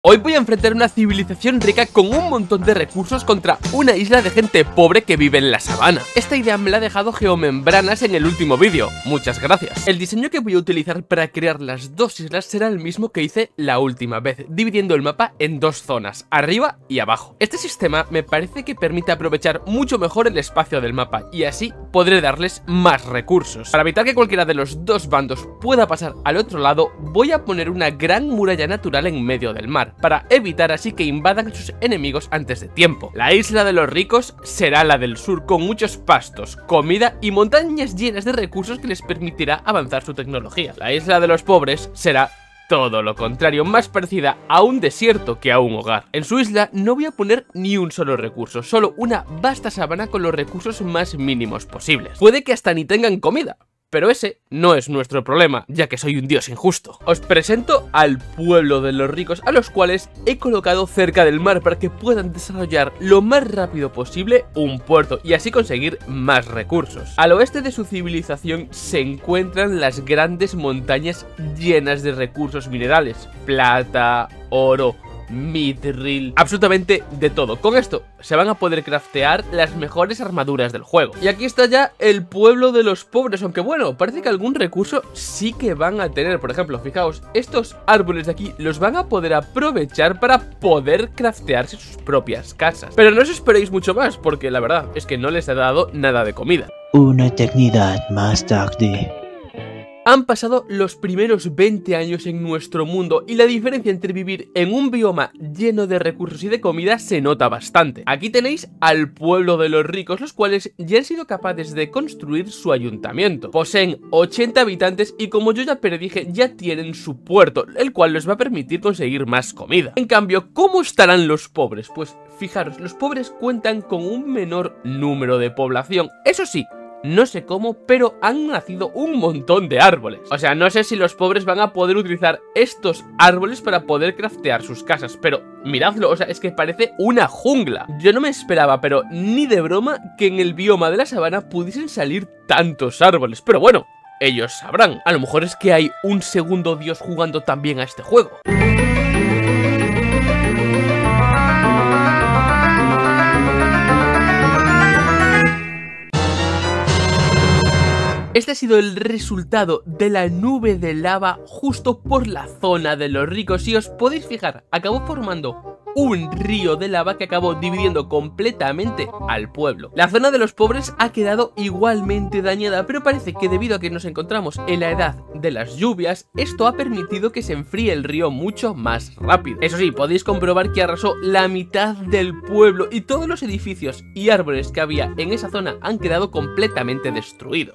Hoy voy a enfrentar una civilización rica con un montón de recursos contra una isla de gente pobre que vive en la sabana. Esta idea me la ha dejado Geomembranas en el último vídeo, muchas gracias. El diseño que voy a utilizar para crear las dos islas será el mismo que hice la última vez, dividiendo el mapa en dos zonas, arriba y abajo. Este sistema me parece que permite aprovechar mucho mejor el espacio del mapa y así podré darles más recursos. Para evitar que cualquiera de los dos bandos pueda pasar al otro lado, voy a poner una gran muralla natural en medio del mar, para evitar así que invadan sus enemigos antes de tiempo. La isla de los ricos será la del sur, con muchos pastos, comida y montañas llenas de recursos que les permitirá avanzar su tecnología. La isla de los pobres será todo lo contrario, más parecida a un desierto que a un hogar. En su isla no voy a poner ni un solo recurso, solo una vasta sabana con los recursos más mínimos posibles. Puede que hasta ni tengan comida, pero ese no es nuestro problema, ya que soy un dios injusto. Os presento al pueblo de los ricos, a los cuales he colocado cerca del mar para que puedan desarrollar lo más rápido posible un puerto y así conseguir más recursos. Al oeste de su civilización se encuentran las grandes montañas llenas de recursos minerales, plata, oro, mithril, absolutamente de todo. Con esto se van a poder craftear las mejores armaduras del juego. Y aquí está ya el pueblo de los pobres, aunque bueno, parece que algún recurso sí que van a tener. Por ejemplo, fijaos, estos árboles de aquí los van a poder aprovechar para poder craftearse sus propias casas. Pero no os esperéis mucho más, porque la verdad es que no les he dado nada de comida. Una eternidad más tarde. Han pasado los primeros 20 años en nuestro mundo y la diferencia entre vivir en un bioma lleno de recursos y de comida se nota bastante. Aquí tenéis al pueblo de los ricos, los cuales ya han sido capaces de construir su ayuntamiento. Poseen 80 habitantes y, como yo ya predije, ya tienen su puerto, el cual les va a permitir conseguir más comida. En cambio, ¿cómo estarán los pobres? Pues fijaros, los pobres cuentan con un menor número de población. Eso sí, no sé cómo, pero han nacido un montón de árboles. O sea, no sé si los pobres van a poder utilizar estos árboles para poder craftear sus casas, pero miradlo, o sea, es que parece una jungla. Yo no me esperaba, pero ni de broma, que en el bioma de la sabana pudiesen salir tantos árboles. Pero bueno, ellos sabrán. A lo mejor es que hay un segundo dios jugando también a este juego. Este ha sido el resultado de la nube de lava justo por la zona de los ricos. Si os podéis fijar, acabó formando un río de lava que acabó dividiendo completamente al pueblo. La zona de los pobres ha quedado igualmente dañada, pero parece que debido a que nos encontramos en la edad de las lluvias, esto ha permitido que se enfríe el río mucho más rápido. Eso sí, podéis comprobar que arrasó la mitad del pueblo y todos los edificios y árboles que había en esa zona han quedado completamente destruidos.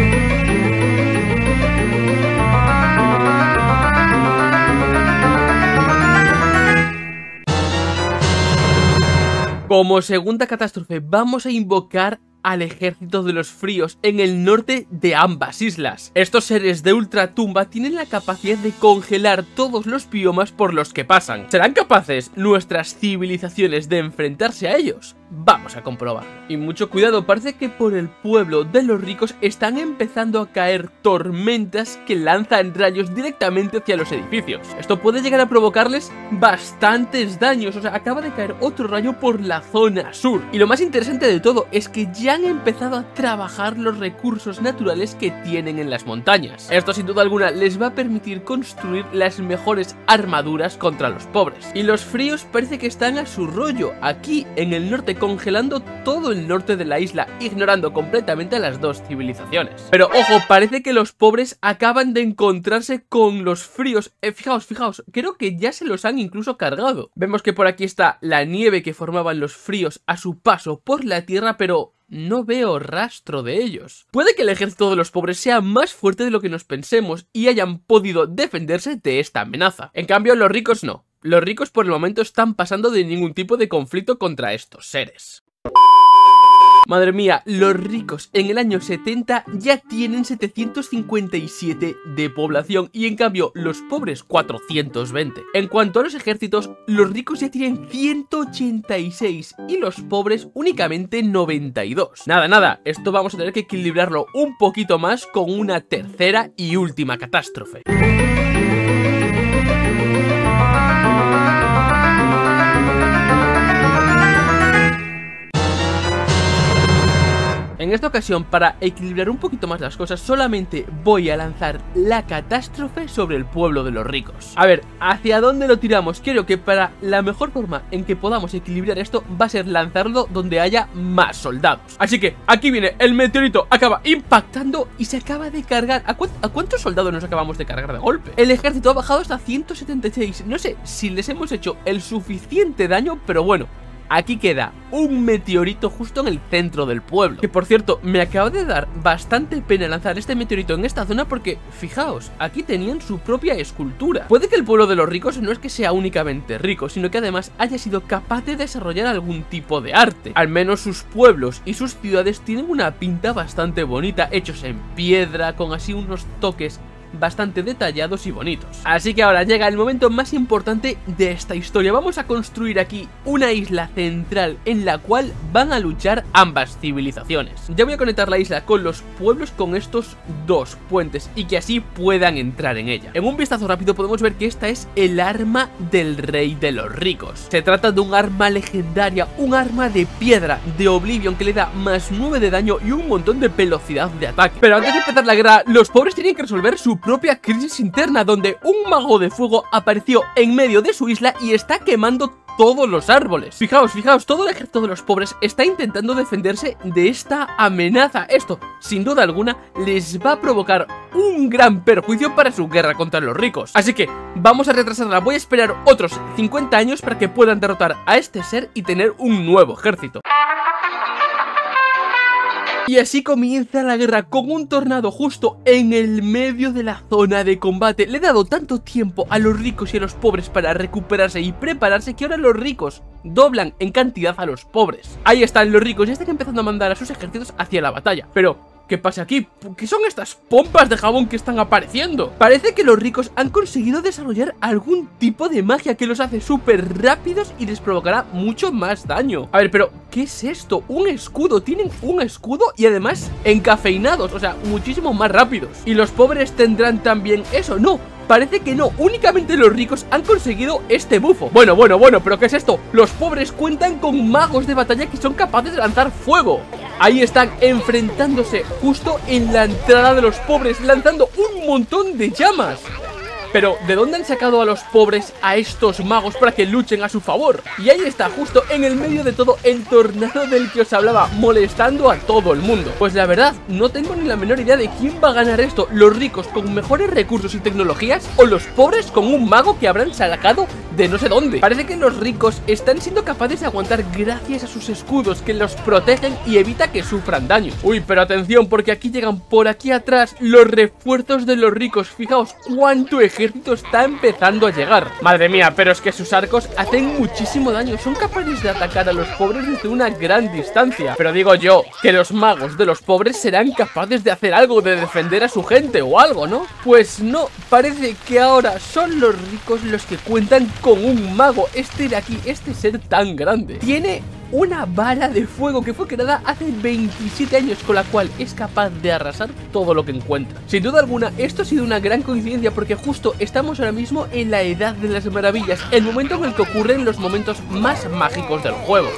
Como segunda catástrofe vamos a invocar al ejército de los fríos en el norte de ambas islas. Estos seres de ultratumba tienen la capacidad de congelar todos los biomas por los que pasan. ¿Serán capaces nuestras civilizaciones de enfrentarse a ellos? Vamos a comprobarlo. Y mucho cuidado, parece que por el pueblo de los ricos están empezando a caer tormentas que lanzan rayos directamente hacia los edificios. Esto puede llegar a provocarles bastantes daños, o sea, acaba de caer otro rayo por la zona sur. Y lo más interesante de todo es que ya han empezado a trabajar los recursos naturales que tienen en las montañas. Esto sin duda alguna les va a permitir construir las mejores armaduras contra los pobres. Y los fríos parece que están a su rollo, aquí en el norte, congelando todo el norte de la isla, ignorando completamente a las dos civilizaciones. Pero ojo, parece que los pobres acaban de encontrarse con los fríos. Fijaos, creo que ya se los han incluso cargado. Vemos que por aquí está la nieve que formaban los fríos a su paso por la tierra, pero no veo rastro de ellos. Puede que el ejército de los pobres sea más fuerte de lo que nos pensemos y hayan podido defenderse de esta amenaza. En cambio, los ricos no. Los ricos por el momento están pasando de ningún tipo de conflicto contra estos seres. Madre mía, los ricos en el año 70 ya tienen 757 de población y en cambio los pobres 420. En cuanto a los ejércitos, los ricos ya tienen 186 y los pobres únicamente 92. Nada, esto vamos a tener que equilibrarlo un poquito más con una tercera y última catástrofe. en esta ocasión, para equilibrar un poquito más las cosas, solamente voy a lanzar la catástrofe sobre el pueblo de los ricos. A ver, ¿hacia dónde lo tiramos? Creo que para la mejor forma en que podamos equilibrar esto va a ser lanzarlo donde haya más soldados. Así que aquí viene el meteorito, acaba impactando y se acaba de cargar. ¿A cuántos soldados nos acabamos de cargar de golpe? El ejército ha bajado hasta 176. No sé si les hemos hecho el suficiente daño, pero bueno, aquí queda un meteorito justo en el centro del pueblo. Que por cierto, me acaba de dar bastante pena lanzar este meteorito en esta zona porque, fijaos, aquí tenían su propia escultura. Puede que el pueblo de los ricos no es que sea únicamente rico, sino que además haya sido capaz de desarrollar algún tipo de arte. Al menos sus pueblos y sus ciudades tienen una pinta bastante bonita, hechos en piedra, con así unos toques bastante detallados y bonitos. Así que ahora llega el momento más importante de esta historia. Vamos a construir aquí una isla central en la cual van a luchar ambas civilizaciones. Ya voy a conectar la isla con los pueblos con estos dos puentes y que así puedan entrar en ella. En un vistazo rápido podemos ver que esta es el arma del rey de los ricos. Se trata de un arma legendaria, un arma de piedra de Oblivion que le da más 9 de daño y un montón de velocidad de ataque. Pero antes de empezar la guerra, los pobres tienen que resolver su propia crisis interna, donde un mago de fuego apareció en medio de su isla y está quemando todos los árboles. Fijaos, todo el ejército de los pobres está intentando defenderse de esta amenaza. Esto, sin duda alguna, les va a provocar un gran perjuicio para su guerra contra los ricos. Así que vamos a retrasarla. Voy a esperar otros 50 años para que puedan derrotar a este ser y tener un nuevo ejército. Y así comienza la guerra con un tornado justo en el medio de la zona de combate. Le he dado tanto tiempo a los ricos y a los pobres para recuperarse y prepararse que ahora los ricos doblan en cantidad a los pobres. Ahí están los ricos, ya están empezando a mandar a sus ejércitos hacia la batalla. Pero ¿qué pasa aquí? ¿Qué son estas pompas de jabón que están apareciendo? Parece que los ricos han conseguido desarrollar algún tipo de magia que los hace súper rápidos y les provocará mucho más daño. A ver, pero ¿qué es esto? Un escudo. Tienen un escudo y además encafeinados, o sea, muchísimo más rápidos. ¿Y los pobres tendrán también eso? No. Parece que no, únicamente los ricos han conseguido este bufo. Bueno, ¿pero qué es esto? Los pobres cuentan con magos de batalla que son capaces de lanzar fuego. Ahí están enfrentándose justo en la entrada de los pobres, lanzando un montón de llamas. Pero, ¿de dónde han sacado a los pobres a estos magos para que luchen a su favor? Y ahí está, justo en el medio de todo, el tornado del que os hablaba, molestando a todo el mundo. Pues la verdad, no tengo ni la menor idea de quién va a ganar esto. ¿Los ricos con mejores recursos y tecnologías? ¿O los pobres con un mago que habrán sacado de no sé dónde? Parece que los ricos están siendo capaces de aguantar gracias a sus escudos que los protegen y evita que sufran daño. Uy, pero atención, porque aquí llegan por aquí atrás los refuerzos de los ricos. Fijaos cuánto ejército está empezando a llegar. Madre mía, pero es que sus arcos hacen muchísimo daño. Son capaces de atacar a los pobres desde una gran distancia. Pero digo yo, que los magos de los pobres serán capaces de hacer algo, de defender a su gente o algo, ¿no? Pues no, parece que ahora son los ricos los que cuentan con un mago. Este de aquí, este ser tan grande, tiene una bala de fuego que fue creada hace 27 años, con la cual es capaz de arrasar todo lo que encuentra. Sin duda alguna, esto ha sido una gran coincidencia porque justo estamos ahora mismo en la Edad de las Maravillas, el momento en el que ocurren los momentos más mágicos del juego.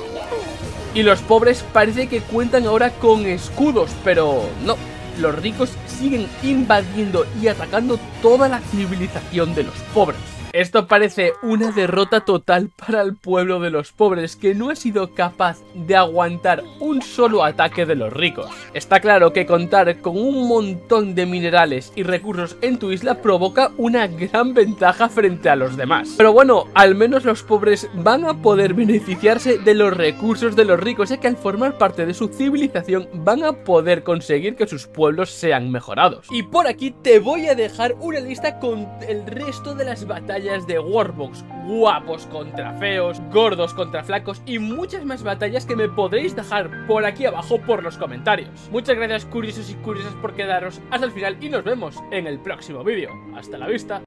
Y los pobres parece que cuentan ahora con escudos, pero no. Los ricos siguen invadiendo y atacando toda la civilización de los pobres. Esto parece una derrota total para el pueblo de los pobres, que no ha sido capaz de aguantar un solo ataque de los ricos. Está claro que contar con un montón de minerales y recursos en tu isla provoca una gran ventaja frente a los demás. Pero bueno, al menos los pobres van a poder beneficiarse de los recursos de los ricos, ya que al formar parte de su civilización van a poder conseguir que sus pueblos sean mejorados. Y por aquí te voy a dejar una lista con el resto de las batallas de Worldbox, guapos contra feos, gordos contra flacos y muchas más batallas que me podréis dejar por aquí abajo por los comentarios. Muchas gracias, curiosos y curiosas, por quedaros hasta el final y nos vemos en el próximo vídeo. Hasta la vista.